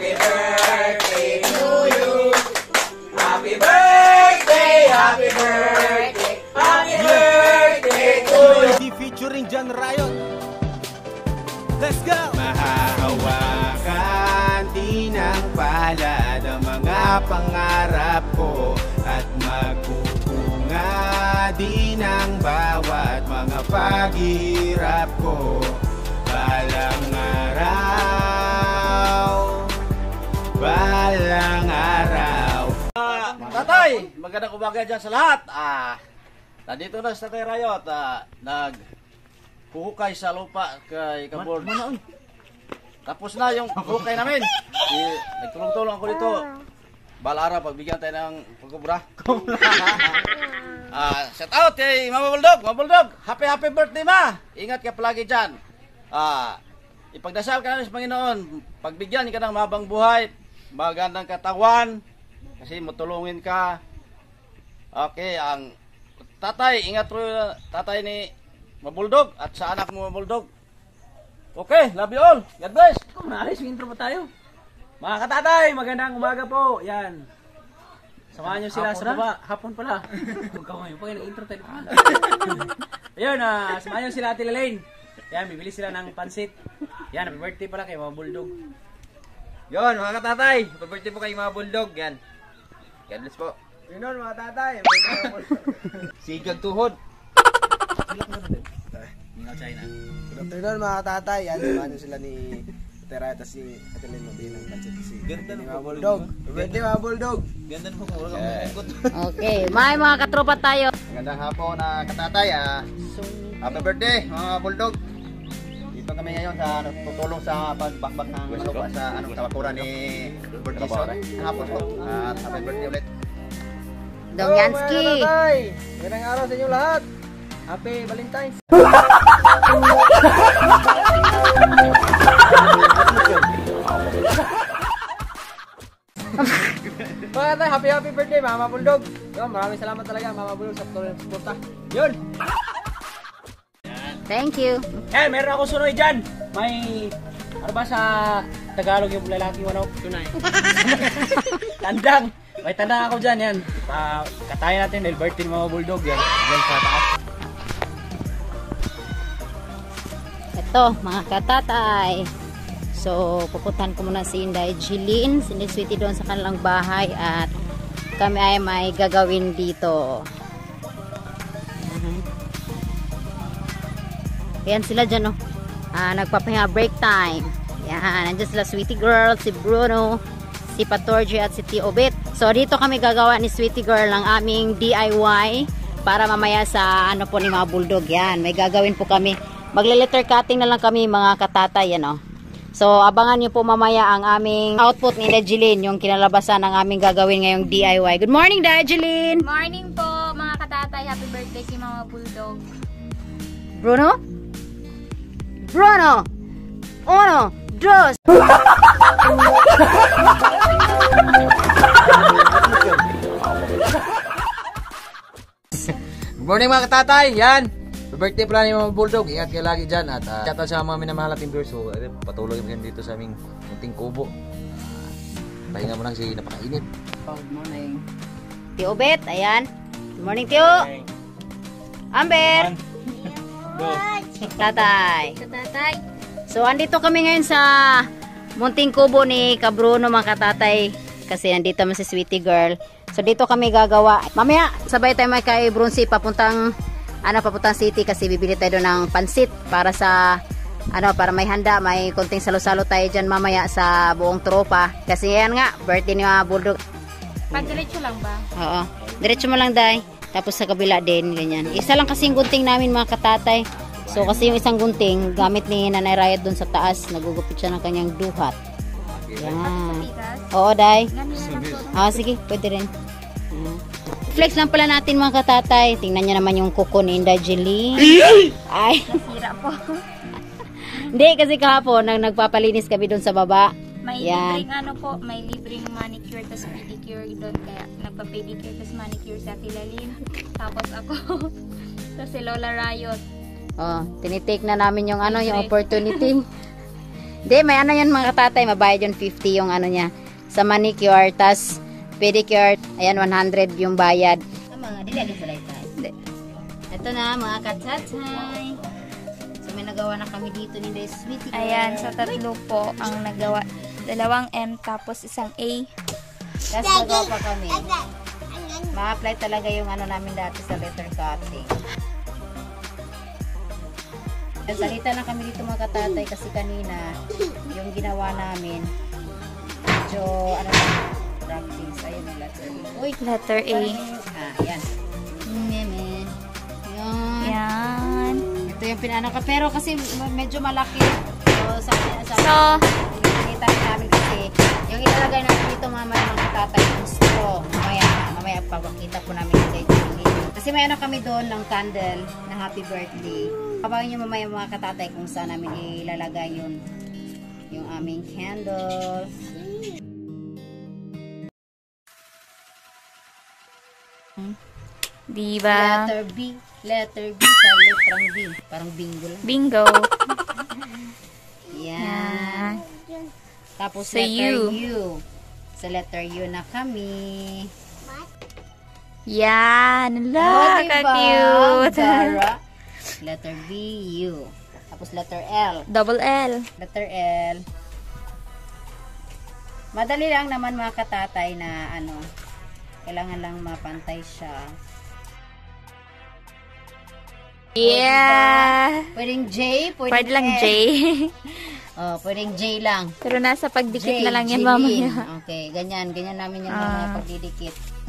Happy birthday to you. Happy birthday, happy birthday, happy birthday to you. Featuring John Riot. Let's go! Mahahawakan din ang palad ang mga pangarap ko at magpupunga din ang bawat mga paghirap ko. Balang araw, balang araw. Tatay, magandang umaga dyan sa lahat. Nandito na sa Tatay Riot. Naghuhukay sa lupa kay Kabord. Tapos na yung hukay namin. Nagtulong-tulong ako dito. Balara, pagbigyan tayo ng pagkubra. Shout out kay Mama Buldog. Mama Buldog, happy birthday ma. Ingat ka palagi dyan. Ipagdasal ka namin sa Panginoon. Pagbigyan ka ng mabang buhay, magandang katawan, kasi matulungin ka. Okay, ang tatay, ingat po tatay ni Mabuldog at sa anak mo Mabuldog. Okay, love you all. God bless. Kung naalis, may intro pa tayo. Mga katatay, magandang umaga po. Yan. Samahan nyo sila sa baba. Hapon pala. Huwag ka ngayon. Pag intro tayo. Ayun, samahan nyo sila Ate Lalaine. Yan, bibili sila ng pansit. Yan, happy birthday pala kay Mama Buldog. Yun, mga katatay, happy birthday po kay mga Buldog. Yan. God bless po. Yun mga tatay. Sigag tuhod. China. Good afternoon mga tatay. Yan, samahan nyo sila ni Tera at si Ate Lalaine mabili ng pansit. Ganda ng Mama Buldog. Birthday Mama Buldog. Ganda ng Okay, may mga katropa tayo. Magandang hapon na katatay. Happy birthday mga Buldog. Dito kami ngayon sa tutulong sa pagbakbak ng lupa sa kawakuran ni Bert Jason. Hapon po. At happy birthday ulit. Dong Yansky. Magandang araw sa inyo lahat. Happy Valentine's. Mga tatay, happy birthday Mama Buldog. Yun, maraming salamat talaga Mama Buldog sa patuloy ng suporta. Yun. Thank you. Eh, meron ako sunoy dyan. May, ano ba sa Tagalog yung lalaki manok? Tunay. Tandang. May tandang ako dyan, yan. Katayin natin, dahil birthday Mama Buldog. Yan, yan sa taas. Ito, mga katatay. So, pupuntahan ko muna si Inday Jeline, si Sweetie doon sa kanilang bahay at kami ay may gagawin dito. Yan sila dyan, oh. Nagpapahinga break time. Yan, nandiyan sila Sweetie Girl, si Bruno, si Patorji at si Tio Obet. So, dito kami gagawa ni Sweetie Girl ang aming DIY para mamaya sa ano po ni mga Buldog. Yan, may gagawin po kami. Magle-letter cutting na lang kami mga katatay, yan, oh. So, abangan nyo po mamaya ang aming output ni Dajeline, yung kinalabasan ng aming gagawin ngayong DIY. Good morning, Dajeline! Good morning po, mga katatay. Happy birthday kay Mama Buldog. Bruno? Bruno! Uno, dos! Good morning mga katatay, yan. Birthday pala ni Mama Buldog, ingat kayo lagi dyan. At shoutout sa mga minamahal natin viewers. So, patuloy kami dito sa aming munting kubo. Pahinga mo lang si napakainit. Good morning. Tio Bet, ayan. Good morning, Tio. Amber. Tatay. Katatay. So, andito kami ngayon sa munting kubo ni Kabruno mga katatay. Kasi andito naman si Sweetie Girl. So, dito kami gagawa. Mamaya, sabay tayo may kay Brunsi papuntang City kasi bibili tayo doon ng pansit para sa para may handa, may konting salo-salo tayo dyan mamaya sa buong tropa. Kasi yan nga, birthday ni mga Buldog. Pagdiretso lang ba? Oo. Diretso mo lang, Day. Tapos sa kabila din, ganyan. Isa lang kasing gunting namin mga katatay. So kasi yung isang gunting, gamit ni Nanay Riot doon sa taas. Nagugupit siya ng kanyang duhat. Yan. Oo, Day. Sige, pwede rin. Flex lang pala natin mga katatay. Tingnan niyo naman yung kuko ni Inday Jeline. Ay. Nasira po. Hindi, kasi kahapon nagpapalinis kami doon sa baba. May Yan. libreng may libreng manicure tas pedicure doon. Kaya nagpa-pedicure tas manicure sa Ate Lalaine. Tapos ako. Tapos si Lola Riot. Oh, tinitake na namin yung yung opportunity. Hindi, may ano yan mga katatay, mabayad yun 50 yung ano niya. Sa manicure, tas pedicure, ayan 100 yung bayad. Mga dili sa Hindi. Ito na mga katatay. So may nagawa na kami dito ni The Sweetie Girl. Ayan, sa tatlo po ang nagawa. 2 M tapos 1 A. Tapos nagawa pa kami. Ma-apply talaga yung ano namin dati sa letter cutting. Salita na kami dito mga katatay kasi kanina yung ginawa namin medyo ano practice. Ayun yung letter A. Uy, Letter A. Yan. Yan. Yan. Ito yung pinano ka. Pero kasi medyo malaki. So, nakikita namin kasi yung ilalagay namin dito mamaya mga katatay yung straw. Mamaya pagkakita po namin yung kasi may ano kami doon ng candle na happy birthday. Kabayan nyo mamaya mga katatay kung saan namin ilalagay yun. Yung aming candles. Diba? Letter B. Letter B sa letrang B. Parang bingo lang. Bingo. Yan. Tapos Sa letter U. U. Sa letter U na kami. Yan. Oh, Ala, diba? ka-cute. Dara. Letter B, U. Tapos letter L. Double L. Letter L. Madali lang naman mga katatay na ano, kailangan lang mapantay siya. Yeah. Pwedeng J, Pwede lang L. J. Oh, pwedeng J lang. Pero nasa pagdikit J, na lang yan Jilin. mamaya. Okay, ganyan namin yan mamaya Ah. pagdidikit.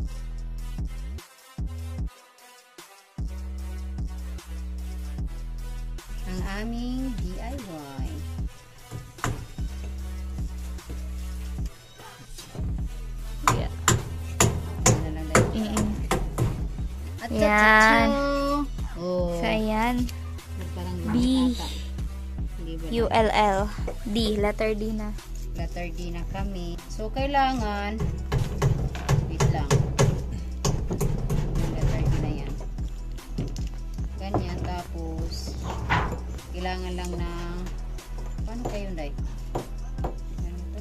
Ang aming DIY. Yeah. Ano lang dahil. At Yan. Oh. So, ayan. Parang B. ata. Hindi ba na? ULL. D. Letter D na. Letter D na kami. So, kailangan wait lang. Yung letter D na yan. Ganyan. Tapos, kailangan lang ng paano kayo, Day? Ano to?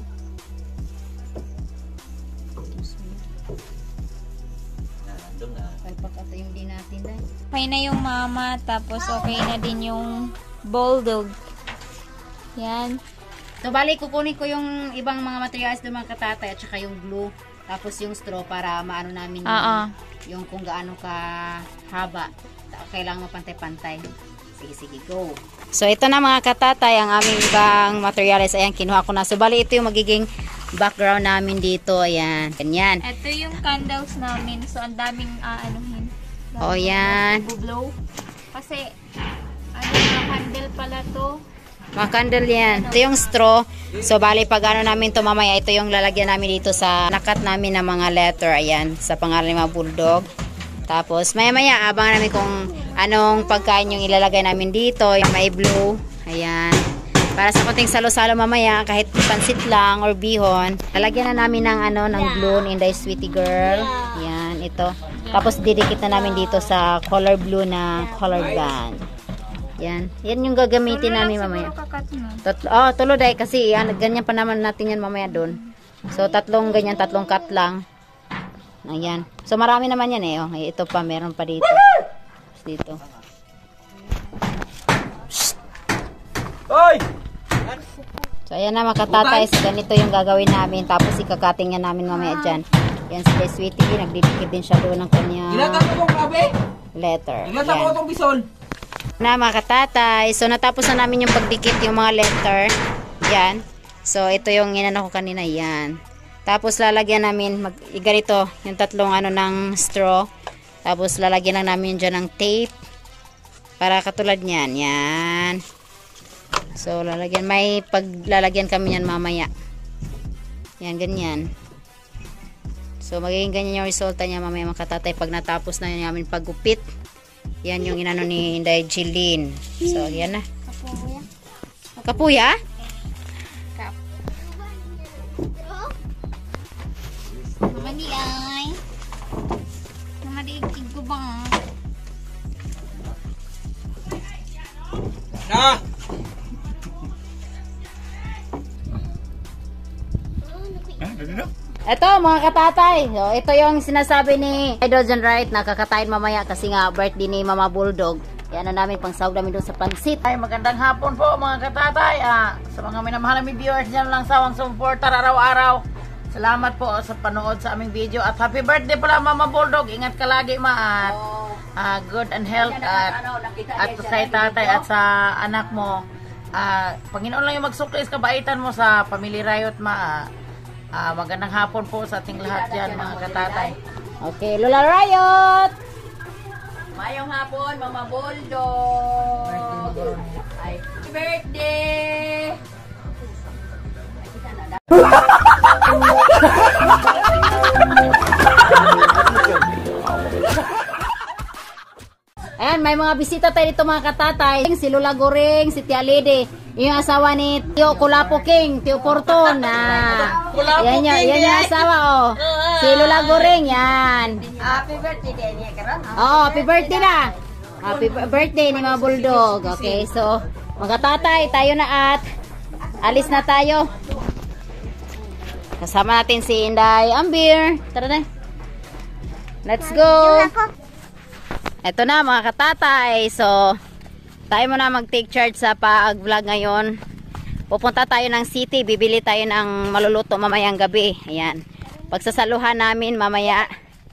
Palpak ata yung D natin, Day. Okay na yung mama. Tapos, okay na din yung bulldog. Yan. So, bali, kukunin ko yung ibang mga materials ng mga katatay at saka yung glue. Tapos yung straw para maano namin yung kung gaano ka haba. Kailangan mapantay-pantay. Sige, go. So, ito na mga katatay, ang aming ibang materials. Ayan, kinuha ko na. So, bali, ito yung magiging background namin dito. Ayan, ganyan. Ito yung candles namin. So, ang daming aanuhin. O, yan. Blow. Kasi, ano, candle pala to. Mga candle yan. Ito yung straw. So, bali, pag ano namin ito mamaya, ito yung lalagyan namin dito sa nakat namin ng mga letter. Ayan, sa pangalan ng mga bulldog. Tapos, maya-maya, abangan namin kung anong pagkain yung ilalagay namin dito. Yung may blue. Ayan. Para sa konting salo-salo mamaya, kahit pansit lang or bihon, lalagyan na namin ng, ano, ng blue ni Inday Sweetie Girl. Ayan, ito. Tapos, didikit na namin dito sa color blue na color band. Yan. Yan yung gagamitin namin mamaya. Tulo dahil kasi ganyan pa naman natin yan mamaya doon. So, tatlong ganyan, tatlong cut lang. Ayan. So, marami naman yan eh. Oh, ito pa, meron pa dito. Dito. Hoy! So, ayan na mga katatay. So, ganito yung gagawin namin. Tapos, ikakating yan namin mamaya dyan. Yan si Sweetie. Nagdidikit din siya doon ng kanya Ilatan mo itong grabe? letter. Ilatan mo Yan. itong bisol? Na mga katatay. So, natapos na namin yung pagdikit yung mga letter. Yan. So, ito yung inano ko kanina. Yan. Tapos, lalagyan namin ganito, yung tatlong ano ng straw. Tapos, lalagyan lang namin dyan ng tape. Para katulad niyan. Yan. So, lalagyan. May paglalagyan kami yan mamaya. Yan, ganyan. So, magiging ganyan yung resulta niya mamaya mga katatay. Pag natapos na yun namin paggupit. Yan yung inano ni Inday Jilin. So, yan na. Kapuya? Mandi ay. Namadigig ko ba? Na! Ito mga katatay, so, ito yung sinasabi ni Idol John Wright na kakatayin mamaya kasi nga birthday ni Mama Bulldog. Yan na namin pang sahog namin doon sa pansit. Ay, magandang hapon po mga katatay. Sa mga minamahal naming viewers dyan lang sawang supporter araw-araw. Salamat po sa panood sa aming video. At happy birthday pala Mama Bulldog. Ingat ka lagi ma at good and health at kay tatay at sa anak mo. Panginoon lang yung magsuklis kabaitan mo sa Family Riot ma. Magandang hapon po sa ating lahat dyan mga katatay. Okay, Lola Riot! Mayong hapon, Mama Bulldog! Ay, birthday! Ayan, may mga bisita tayo dito mga katatay. Si Lola Goring, si Tia Lede, yung asawa ni Tio Kulapo King, Tio Porton. Yan yung asawa, oh. Si Lola Goring, yan. Happy birthday din niya, karon. Oh, happy birthday na. Happy birthday ni Mama Bulldog. Okay, so, mga tatay, tayo na at alis na tayo. Kasama natin si Inday Ambir. Tara na. Let's go. Ito na mga katatay. So, tayo muna mag-take charge sa pag-vlog ngayon. Pupunta tayo ng city. Bibili tayo ng maluluto mamayang gabi. Ayan. Pagsasaluhan namin mamaya.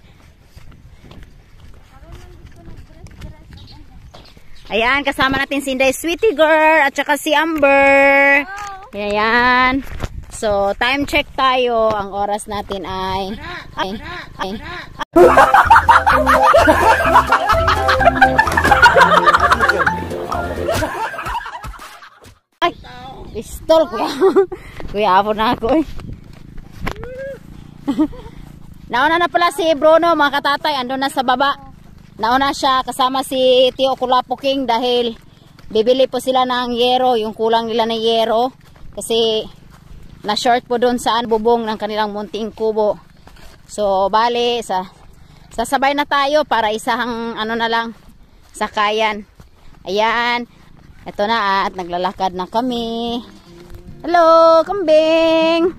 Ayan, kasama natin si Inday Sweetie Girl at saka si Amber. Ayan. So, time check tayo. Ang oras natin ay ay, pistol kuya. Kuya, hapon na ako eh. Nauna na pala si Bruno, mga katatay. Andun na sa baba. Nauna siya kasama si Tio Kulapo King dahil bibili po sila ng yero. Yung kulang nila ng yero. Kasi na short po doon sa bubong ng kanilang munting kubo. So, bali, sasabay na tayo para isang ano na lang, sakayan. Ayan. Ito na at naglalakad na kami. Hello, kambing!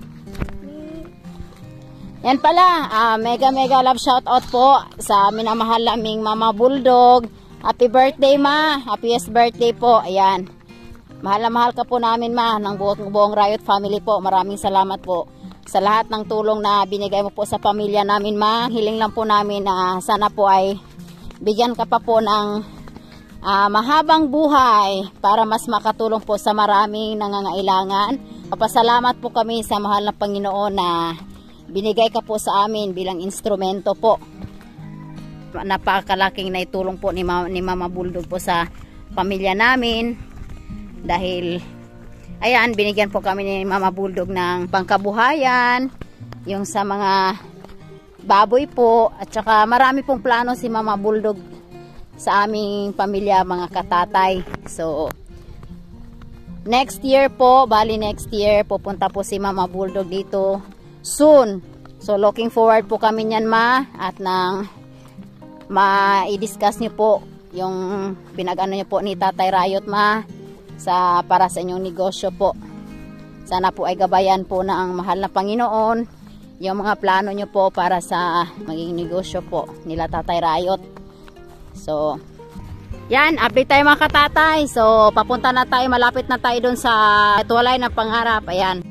Yan pala, mega love shout out po sa minamahal naming Mama Bulldog. Happy birthday ma! Happiest birthday po. Ayan. Mahal na mahal ka po namin ma, ng buong Riot family po. Maraming salamat po sa lahat ng tulong na binigay mo po sa pamilya namin ma. Hiling lang po namin na sana po ay bigyan ka pa po ng mahabang buhay para mas makatulong po sa maraming nangangailangan. Papasalamat po kami sa mahal na Panginoon na binigay ka po sa amin bilang instrumento po. Napakalaking naitulong po ni Mama Bulldog po sa pamilya namin. Dahil, ayan, binigyan po kami ni Mama Bulldog ng pangkabuhayan, yung sa mga baboy po, at saka marami pong plano si Mama Bulldog sa aming pamilya, mga katatay. So, next year po, bali next year, pupunta po si Mama Bulldog dito soon. So, looking forward po kami niyan ma, at nang ma-i-discuss niyo po yung pinag-ano niyo po ni Tatay Riot ma, para sa inyong negosyo po. Sana po ay gabayan po ng mahal na Panginoon yung mga plano nyo po para sa maging negosyo po nila Tatay Riot. So, yan, update tayo mga katatay. So, papunta na tayo, malapit na tayo dun sa tuwalay ng pangarap. Ayan.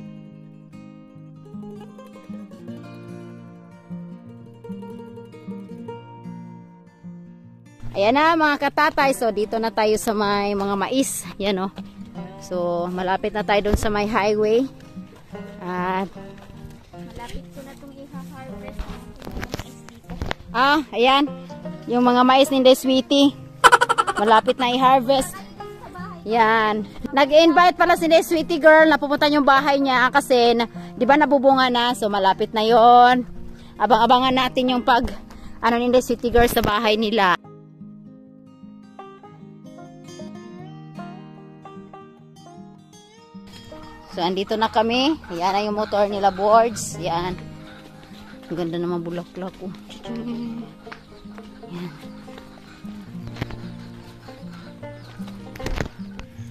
Ayan na mga katatay. So, dito na tayo sa may mga mais. Yan o. So, malapit na tayo dun sa may highway. At Malapit ko na itong i-harvest. ayan. Yung mga mais ni Inday Sweetie. Malapit na i-harvest. Yan. Nag-invite pala si Inday Sweetie Girl na pupunta yung bahay niya kasi, di ba nabubunga na? So, malapit na yon. Abang-abangan natin yung ni Inday Sweetie Girl sa bahay nila. So, andito na kami. Yan na yung motor nila, boards. Yan. Ang ganda naman bulaklak ko. Yan.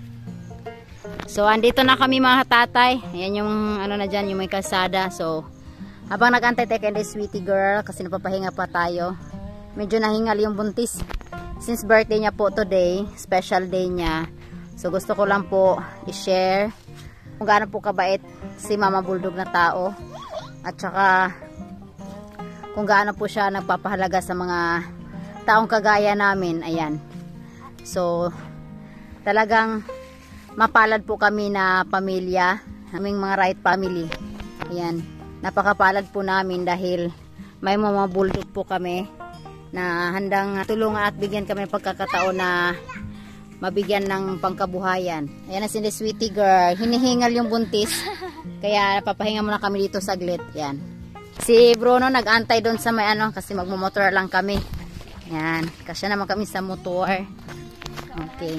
So, andito na kami mga tatay. Ayan yung, na dyan, yung may kalsada. So, Habang nag-antay tayo kay Sweetie Girl, kasi napapahinga pa tayo. Medyo nahingal yung buntis. Since birthday niya po today, special day niya. So gusto ko lang po i-share kung gaano po kabait si Mama Bulldog na tao. At saka kung gaano po siya nagpapahalaga sa mga taong kagaya namin. Ayan. So talagang mapalad po kami na pamilya. Aming mga right family. Ayan. Napakapalad po namin dahil may Mama Bulldog po kami na handang tulungan at bigyan kami ng pagkakataon na mabigyan ng pangkabuhayan. Ayan na si Sweetie Girl. Hinihingal yung buntis. Kaya napapahinga muna kami dito saglit. Yan. Si Bruno nag-antay doon sa may ano kasi magmumotor lang kami. Yan. Kasi naman kami sa motor. Okay.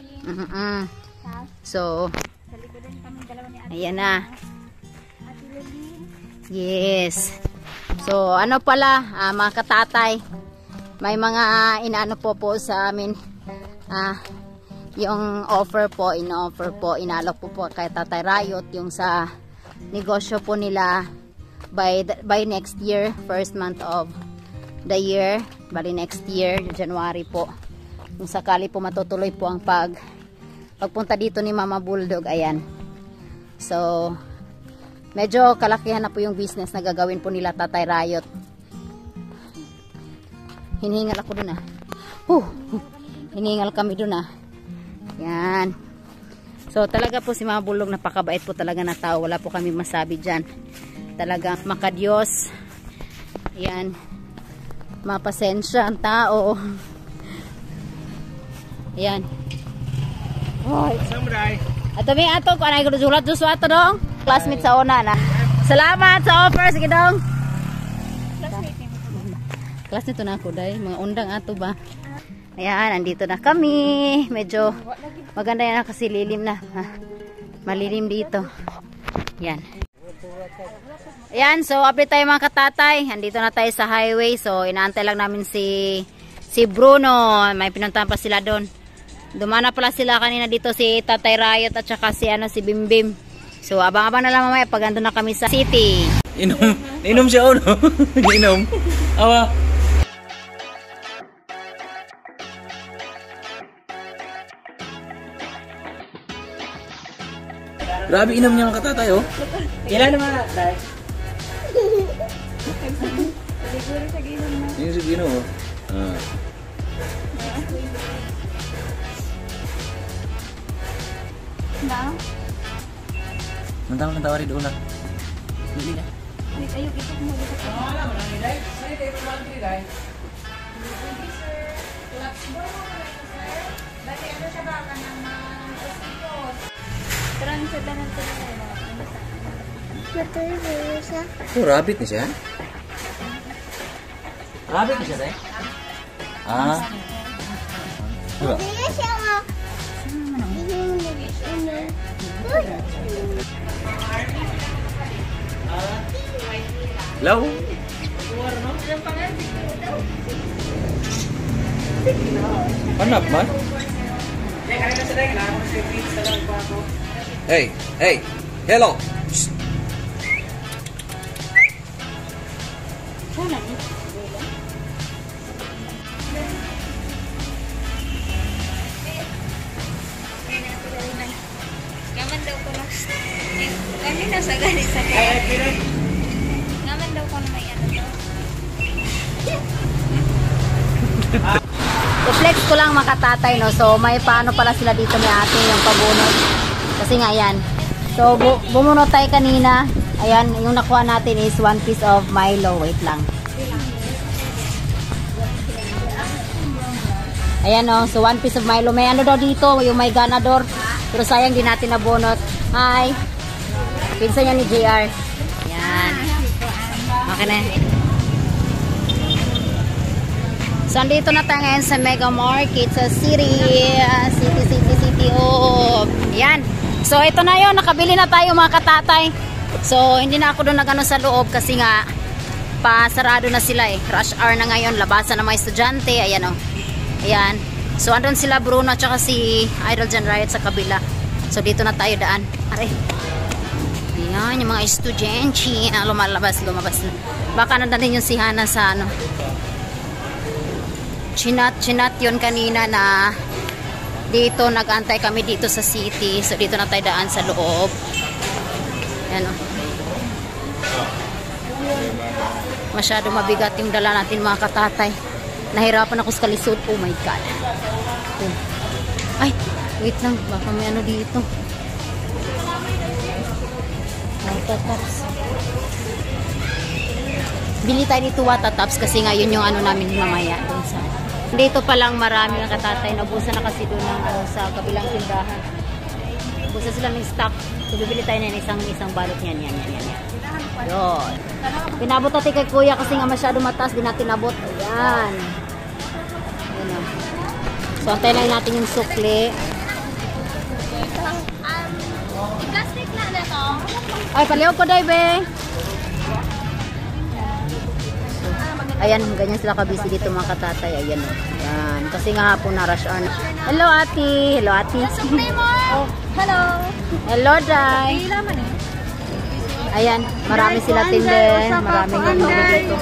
So, ayan na. Yes. So, ano pala, mga katatay, may mga inaano po sa amin. Yung offer po, inalok po kay Tatay Rayot yung sa negosyo po nila by next year, first month of the year, bali next year, January po. Kung sakali po matutuloy po ang pagpunta dito ni Mama Bulldog, ayan. So, medyo kalakihan na po yung business na gagawin po nila Tatay Rayot. Hinihingal ako dun Hinihingal kami dun Yan. So talaga po si Mama Bulldog napakabait po talaga na tao. Wala po kami masabi dyan. Talagang makadiyos. Yan. Mapasensya ang tao. Yan. Ato may ato kung anay ko sulat do ato dong. Classmate sa una na. Salamat sa offer. Sige dong. Classmate na ako dahil mga undang ato ba. Ayan, andito na kami. Medyo maganda yan kasi lilim na. Malilim dito. Ayan. Ayan, so update tayo mga katatay. Andito na tayo sa highway. So inaantay lang namin si Bruno. May pinuntahan pa sila doon. Dumana pala sila kanina dito si Tatay Rayot at saka si Bimbim. So abang-abang na lang mamaya pag andun na kami sa city. Inom siya no? Inom. Awa. Grabe inom niya mga katatay oh. Ilan naman dahil? Yung sa gino oh. Mantang kang tawari doon lang. Hindi na. Ayok ito mo dito. Wala mo lang nilay. Say tayo po lang nilay. Oh, rabbit na siya? Rabbit na siya, Day? Diba? Hello? Panap man? Hey, hello. Shh. Ngaman daw ko na. Kanina sa galing sa ngaman daw ko na may ano daw. I-flex ko lang mga katatay, no? So may paano pala sila dito ni ate yung pabunot. Kasi nga yan. So bumunot tayo kanina. Ayan, yung nakuha natin is 1 piece of Milo. Wait lang. Ayan o, so 1 piece of Milo. May ano daw dito, yung may ganador. Pero sayang di natin nabunot. Hi! Pinsan niya ni JR. Ayan. Okay na. So, andito na tayo ngayon sa Mega Market sa City. Ayan. So, ito na yun. Nakabili na tayo mga katatay. So, hindi na ako doon nagano sa loob kasi nga pasarado na sila eh. Rush hour na ngayon. Labasan ng mga estudyante. Ayan o. Ayan. So, andun sila Bruno at si Idol Jan Riot sa kabila. So, dito na tayo daan. Aray. Yan, yung mga estudyante na lumabas na. Baka nandun yung si Hana sa ano. Chinat yun kanina na dito, nag-antay kami dito sa city. So, dito na tayo daan sa loob. Yan o. Masyado mabigat yung dala natin mga katatay. Nahirapan ako sa kalisod. Oh my God. Oh. Ay, wait lang. Baka may ano dito. Watataps. Bili tayo dito watataps kasi nga yun yung ano namin mamaya. Dun sa... Dito pa lang marami mga katatay. Nabusan na kasi doon ng, sa kabilang tindahan. Nabusan sila ng stock. So, bibili tayo na isang balot niyan. Yun. Pinabot natin kay kuya kasi nga masyado mataas. Di natin nabot. Ayan. Ayan o. So, antayin lang natin yung sukli. Plastic na to. Ay, palihog ko, Dave. Ayan, ganyan sila kabisi dito mga katatay. Ayan o. Ayan. Kasi nga hapon na rush hour. Hello, ate. Hello, ate. Oh, hello. Hello, Day. Ayan, marami sila tinde. Maraming yung dito.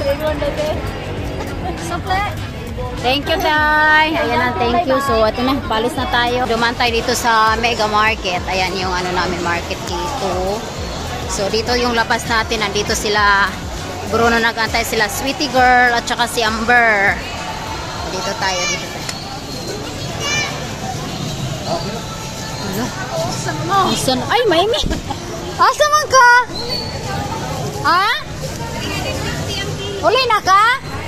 Sukle. Thank you, Day. Ayan ang thank you. So, ito na. Palis na tayo. Duman tayo dito sa Mega Market. Ayan yung ano namin market dito. So, dito yung labas natin. Nandito sila. Bruno nag-antay sila. Sweetie Girl at saka si Amber. Dito tayo. Ay, Maimi. Asa man ka? Ha? Uli na ka?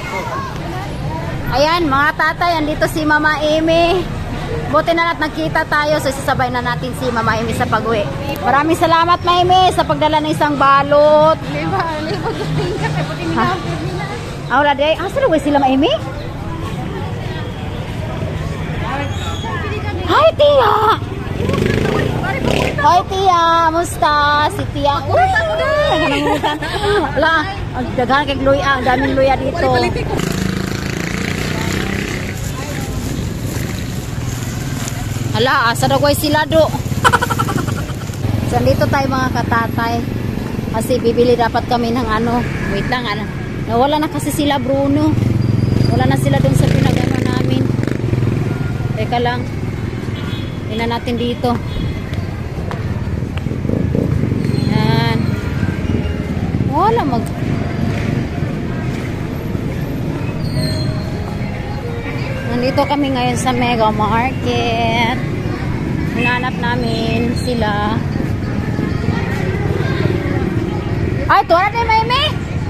Ayan, mga tatay, andito si Mama Amy. Buti na lang nagkita tayo, so isasabay na natin si Mama Amy sa pag-uwi. Maraming salamat, Mama Amy, sa pagdala ng isang balot. Ha? Wala day. Asa na sila, Mama Amy? Hi, Tia! Hi, Tia! Musta? Si Tia. Uy! Wala, daghan kay luya. Ang daming luya dito. Hala, asa na ko'y sila do. So, dito tayo mga katatay. Kasi bibili dapat kami ng ano. Wait lang, ano. Nawala na kasi sila, Bruno. Wala na sila dun sa pinagano namin. Teka lang. Tingnan natin dito. Yan. Wala Nandito kami ngayon sa Mega Market. Hinanap namin sila. Ay, tuwa natin, Maimi!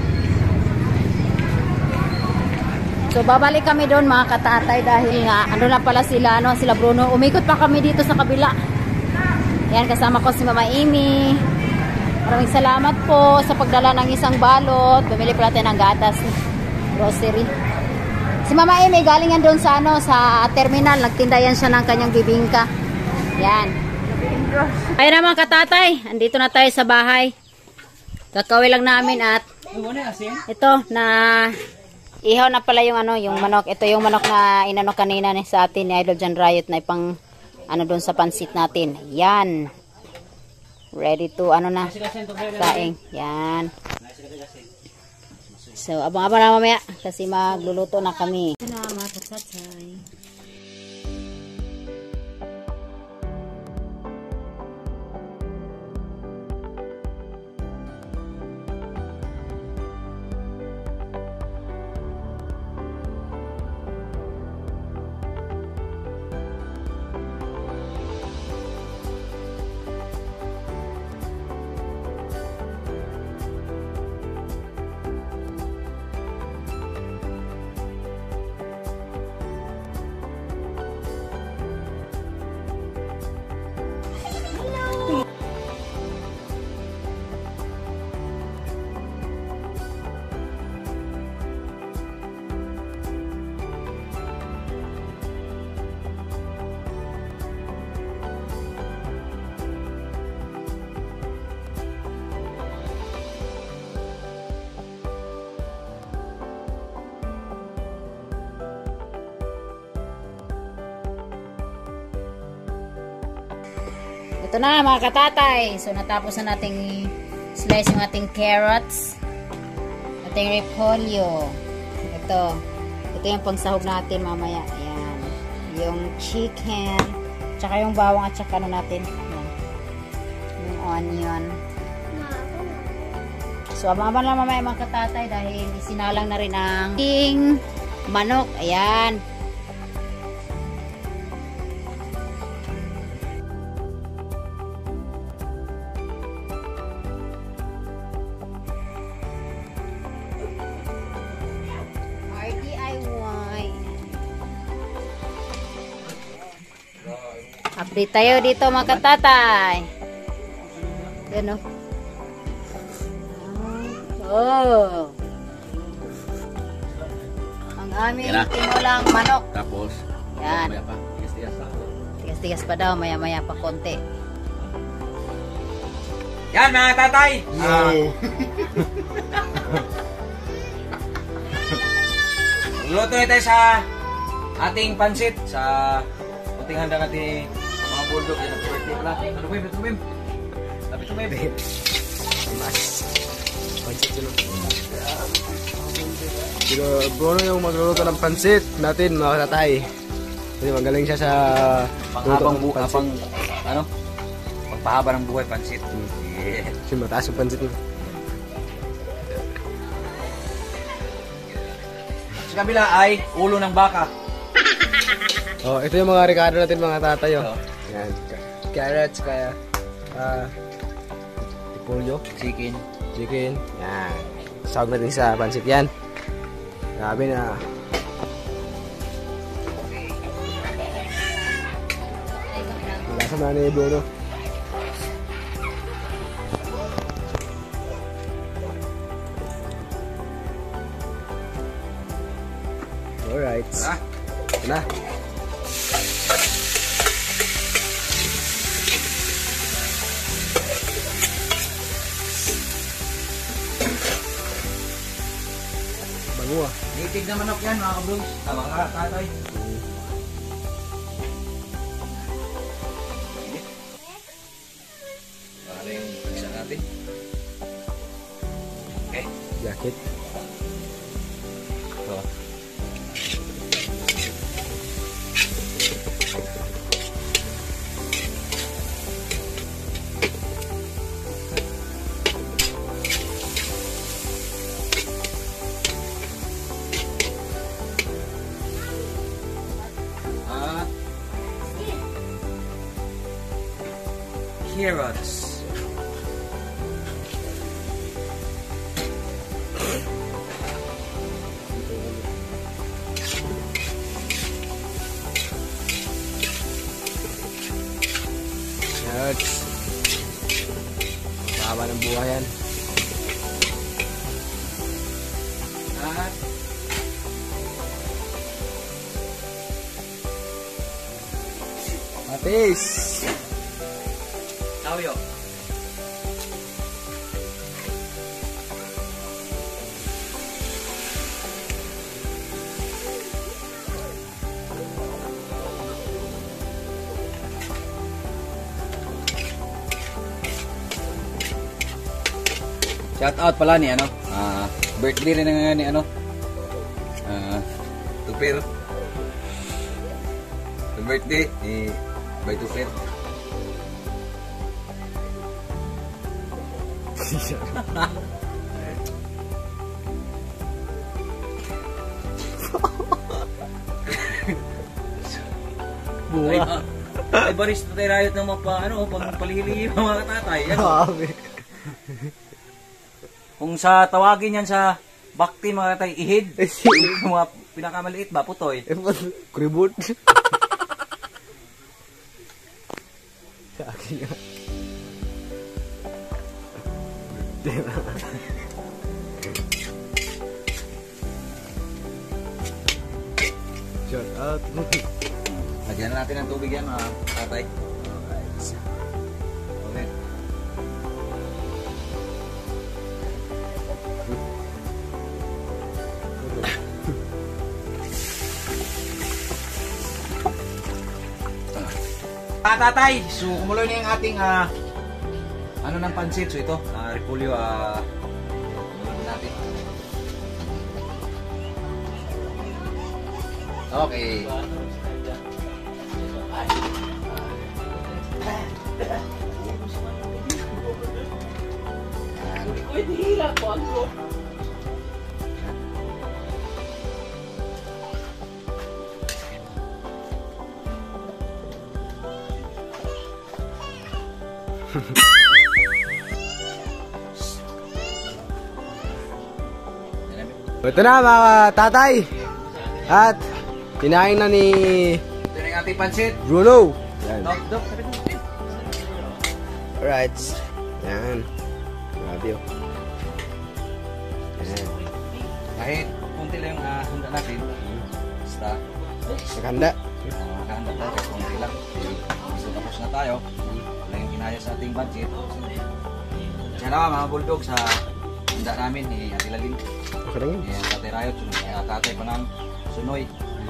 So, babalik kami doon mga katatay dahil nga, ano na pala sila, sila Bruno. Umikot pa kami dito sa kabila. Yan, kasama ko si Mama Amy. Maraming salamat po sa pagdala ng isang balot. Bumili pa natin ng gatas, grocery. Si Mama Amy, galing yan doon sa, sa terminal. Nagtinda yan siya ng kanyang bibingka. Yan. Ayun na mga katatay. Andito na tayo sa bahay. Kakawin lang namin at ito na ihaw na pala yung yung manok. Ito yung manok na inano kanina sa atin ni Idol John Riot na ipang doon sa pansit natin. Yan. Ready to saing. Yan. So, abang-abang na mamaya kasi magluluto na kami. Salamat, tatay. Ito na mga katatay. So natapos na nating slice yung ating carrots, ating repolyo. Ito yung pangsahog natin mamaya. Ayan. Yung chicken, tsaka yung bawang at tsaka ano natin. Ayan. Yung onion. So, abangan lang mamaya mga katatay dahil isinalang na rin ang manok. Ayan. RDIY. Update tayo dito mga katatay. Yan o. Oh. Ang aming tinolang manok. Tapos, Yan. maya pa. Tigas-tigas. Tigas-tigas pa daw, maya-maya pa konti. Yan mga tatay! Luto na tayo sa ating pansit. Sa kunting handa natin mga bulldog. Yan ang birthday pala. Ano ba yun? Lapit mo ba yun? Pero Bruno yung magluluto ng pansit natin mga tatay. Kasi magaling siya sa Pagpahaba ng buhay pansit. Yeah. Kasi mataas yung pansit mo. Sa kabila ay ulo ng baka. Oh, ito yung mga rekado natin mga tatay. Oh. Oh. Yan. Carrots, kaya repolyo, Chicken. chicken. Yan. Sahog natin sa pansit yan. Grabe na. Lasa na ni Bruno. Alright. Ito na. Bango ah. Nitig na manok yan mga kabros. Mga tatay. Para yung isa natin. Okay. Jacket. Ito. Carrots. Carrots. Mahaba ng buhay yan. At Patis. Tawyo. Shout out pala ni birthday rin nga ni Tupir. Birthday ni Bay Tupir. Buwa. Ay baris na tayo rayot ng pang palihili mga tatay. Grabe. Kung sa tawagin yan sa bakti mga tatay, ihid. Yung mga pinakamaliit ba, putoy. Kribot. Sa akin nga. Shout out. Lagyan na natin ng tubig yan mga tatay. Okay. Tatay, so kumuloy na yung ating ano ng pansit. So ito, repolyo, natin. Okay. Ito na mga tatay. At kinain na ni Ito na yung ating pansit. Bruno. Yan. Dok. Alright. Yan. Grabe oh. Yan. Kahit kunti lang yung handa natin. Basta Nakahanda. makahanda tayo kahit kunti lang. So tapos na tayo. Wala yung ginaya sa ating budget. Diyan na mga bulldog sa handa namin ni Ate Lalin. Okay lang yun. Yan, Tatay Rayot. Tatay pa ng Sunoy.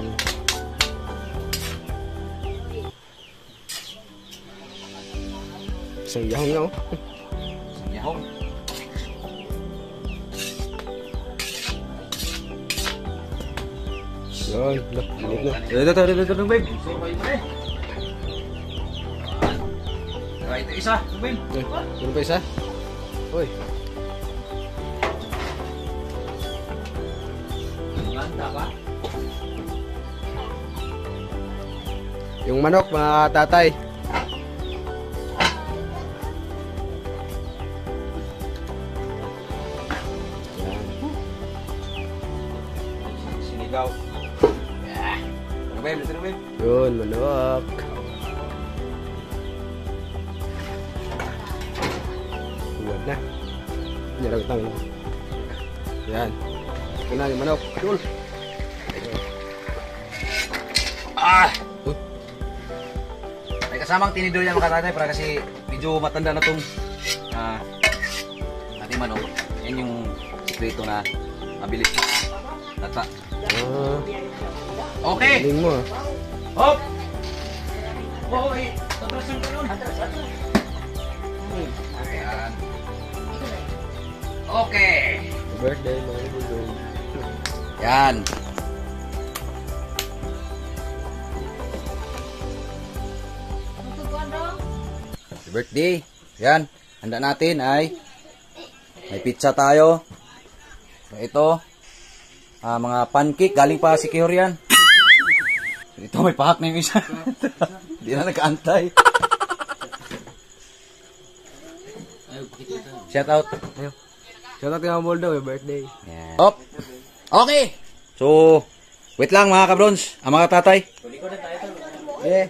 Isang yahong nga oh. Isang yahong. Yun. Look, init na. Ito, babe. Ito isa, babe. Ano pa isa? Uy. Ganda ba? Yung manok mga tatay. Sinigaw. Ano babe? Ito, babe. Yun, manok. Huwag na. Nyarag tangan. Yan. Ito na yung manok. Dul. May kasamang tinidor yan mga tatay para kasi medyo matanda na tong ating manok. Yan yung sikreto na mabilis lata. Okay! Galing mo ah. Hop! Okay! Tatrasan ka nun! Ayan. Okay! Birthday mga bulldog. Yan. Happy birthday. Yan. Handa natin ay may pizza tayo. Ito. Mga pancake. Galing pa si Kihor yan. Ito may pahak na yung isa. Hindi na nag-aantay. Shout out. Ayo. Shout out mga bulldog, may birthday. Yan. Op. Okay. So, wait lang mga kabrons. Ang mga tatay. Eh.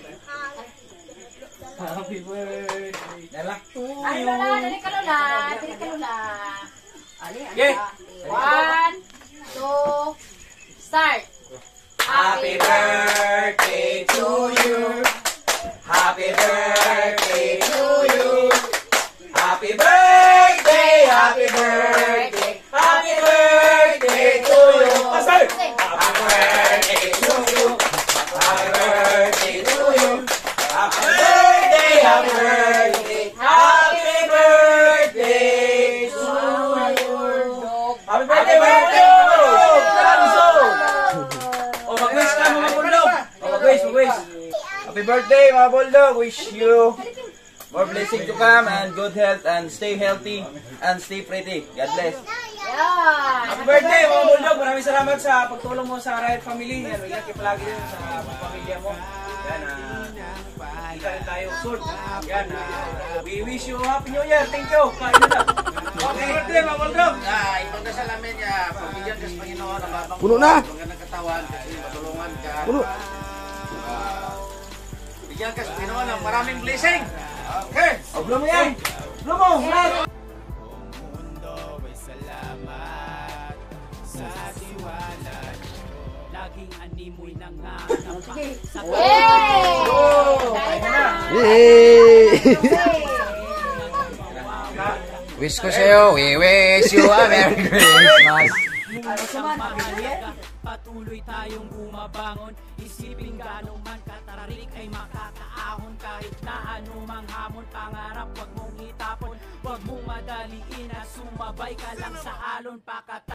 Happy birthday. Ay, Lola, dali ka, Lola. Dali ka, Lola. Okay. 1, 2, start. Happy birthday to you. Happy birthday to you. Happy birthday, happy birthday. Happy birthday to you. Pastor. Happy birthday to you. Happy birthday to you. Happy birthday, happy birthday. Happy birthday to you. Happy birthday, birthday. Oh, mag-wish ka mga bulldog. Oh, mag-wish. Happy birthday mga bulldog. Wish you more blessing to come and good health and stay healthy and stay pretty. God bless. Yan. Happy birthday mga bulldog. Maraming salamat sa pagtulong mo sa Riot Family. Yan, ingat kayo palagi din sa pamilya mo. Yan, kita rin tayo soon. Yan, we wish you Happy New Year. Thank you. Kain na na. Happy birthday mga bulldog. Ipagdasal namin pagbigyan ka sa Panginoon ang babang Puno na. magandang katawan kasi matulungan ka. Puno. Bigyan ka sa Panginoon ng maraming blessing. Okay. Oblo mo yan. Oblo mo. Lahat. Mundo ay salamat sa tiwala. Laging animoy na nga. Yay! Wish ko sa'yo, we wish you a Merry Christmas. Isang mahalaga, patuloy tayong bumabangon. Isipin gano'ng man katararik ay makakaahon. Kahit na anumang hamon, pangarap wag mong itapon. Wag mong madaliin at sumabay ka lang sa alon.